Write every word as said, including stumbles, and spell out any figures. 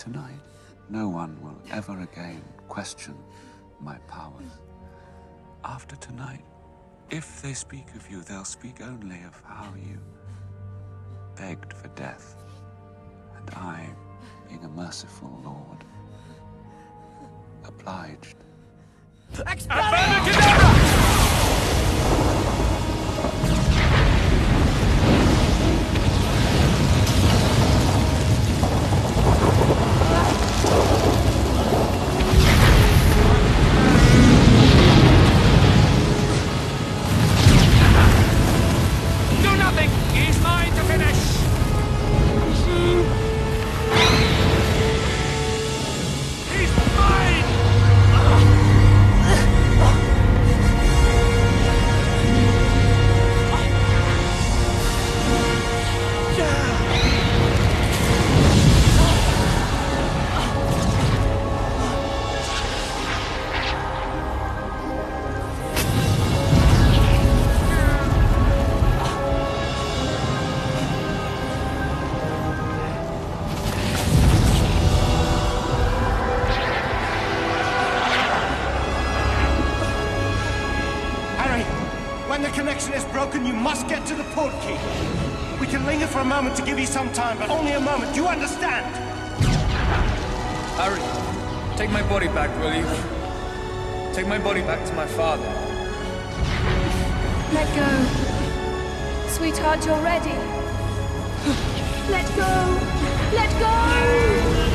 tonight, no one will ever again question my powers. After tonight, if they speak of you, they'll speak only of how you begged for death, and I, being a merciful lord, obliged. Do nothing! He's mine to finish! He's mine! When the connection is broken, you must get to the port key. We can linger for a moment to give you some time, but only a moment. Do you understand? Harry, take my body back, will you? Take my body back to my father. Let go. Sweetheart, you're ready. Let go. Let go!